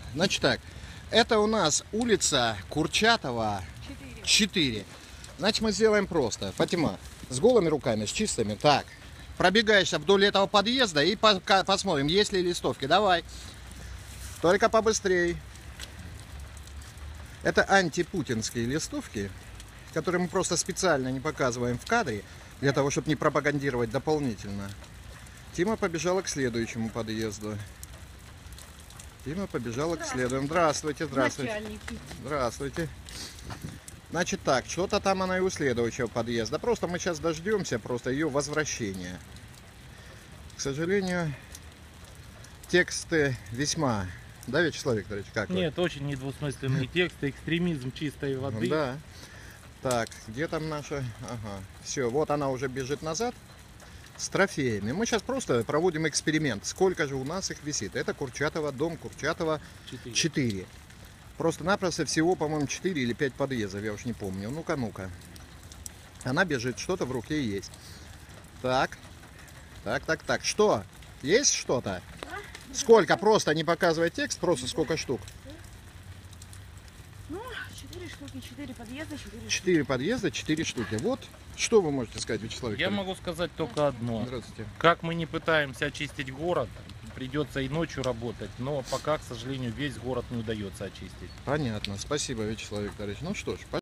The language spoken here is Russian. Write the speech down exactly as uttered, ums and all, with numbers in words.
Значит так, это у нас улица Курчатова четыре. Значит, мы сделаем просто. Фатима, с голыми руками, с чистыми. Так, пробегаешься вдоль этого подъезда и пока посмотрим, есть ли листовки. Давай. Только побыстрее. Это антипутинские листовки, которые мы просто специально не показываем в кадре, для того, чтобы не пропагандировать дополнительно. Тима побежала к следующему подъезду. Тима побежала к следующему. Здравствуйте, здравствуйте. Начальники. Здравствуйте. Значит так, что-то там она и у следующего подъезда. Просто мы сейчас дождемся просто ее возвращения. К сожалению, тексты весьма... Да, Вячеслав Викторович, как вы? Нет, очень недвусмысленные тексты, экстремизм чистой воды. Да. Так, где там наша? Ага. Все, вот она уже бежит назад с трофеями. Мы сейчас просто проводим эксперимент. Сколько же у нас их висит? Это Курчатова, дом Курчатова четыре. Просто-напросто всего, по-моему, четыре или пять подъездов, я уж не помню. Ну-ка, ну-ка. Она бежит, что-то в руке есть. Так. Так, так, так. Что? Есть что-то? Сколько? Просто не показывай текст, просто сколько штук? Ну, четыре штуки, четыре подъезда, четыре штуки. Четыре подъезда, четыре штуки. Вот. Что вы можете сказать, Вячеслав Я Викторович? могу сказать только одно. Здравствуйте. Как мы не пытаемся очистить город, придется и ночью работать, но пока, к сожалению, весь город не удается очистить. Понятно. Спасибо, Вячеслав Викторович. Ну что ж,